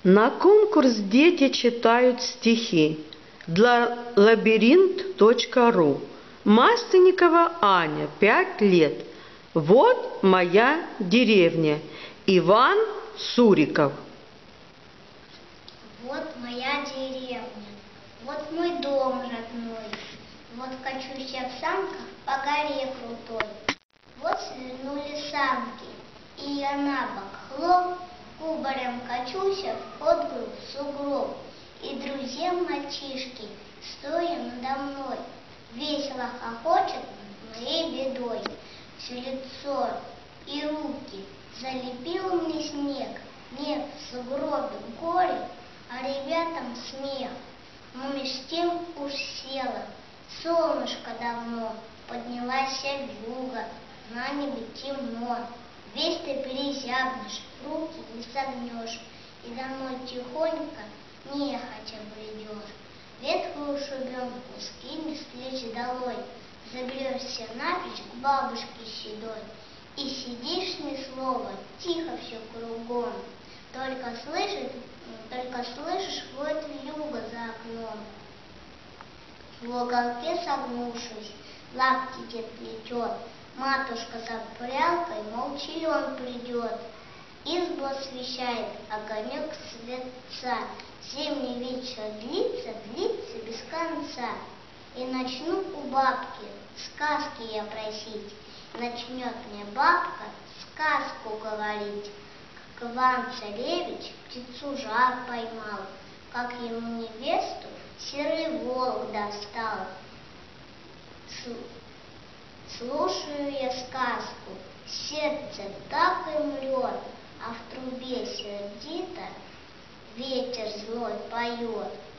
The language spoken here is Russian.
На конкурс дети читают стихи для labyrinth.ru. Масленникова Аня, 5 лет. Вот моя деревня. Иван Суриков. Вот моя деревня, вот мой дом родной. Вот качусь я в санках по горе крутой. Вот свернули санки, и я на бок хлоп, кубарем качусь под грудь в сугроб. И друзья-мальчишки, стоя надо мной, весело хохочет над моей бедой. Все лицо и руки залепил мне снег, нет в сугробе горе, а ребятам смех. Но меж тем уж село солнышко давно, поднялась вьюга, на небе темно. Весь ты перезябнешь, руки не согнешь, и домой тихонько нехотя бредешь. Ветхую шубенку скинь с плеч долой, заберешься напрочь к бабушке седой, и сидишь ни слова, тихо все кругом, только слышишь воет вьюга за окном. В уголке согнувшись, лапти дед плетет, матушка за прялкой молчален придет. Избу освещает огонек светца, зимний вечер длится без конца. И начну у бабки сказки я просить, начнет мне бабка сказку говорить. Как Иван-царевич птицу жар поймал, как ему невесту серый волк достал. Слушаю я сказку, сердце так и мрет, а в трубе сердито ветер злой поет.